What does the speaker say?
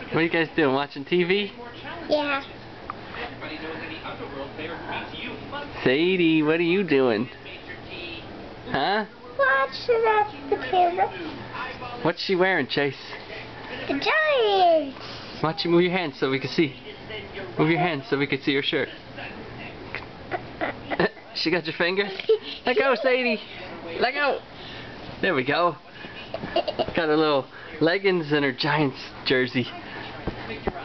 What are you guys doing? Watching TV? Yeah. Sadie, what are you doing? Huh? Watching at the camera. What's she wearing, Chase? The Giants. Why don't you move your hands so we can see? Move your hands so we can see your shirt. She got your finger? Let go, Sadie. Let go. There we go. Got her little leggings and her Giants jersey.